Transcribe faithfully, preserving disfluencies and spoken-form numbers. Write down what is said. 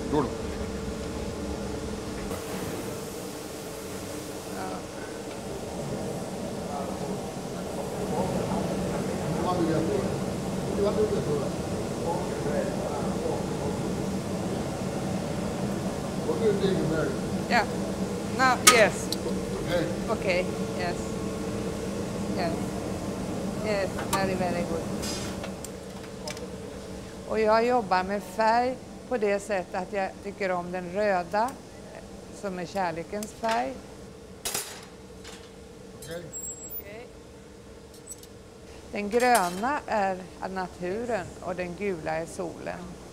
Jo då. Yeah. No, yes. Okay. Okay, yes. Yes. Yes, very, very good. Och jag jobbar med färg på det sättet att jag tycker om den röda, som är kärlekens färg. Okay. Okay. Den gröna är naturen och den gula är solen.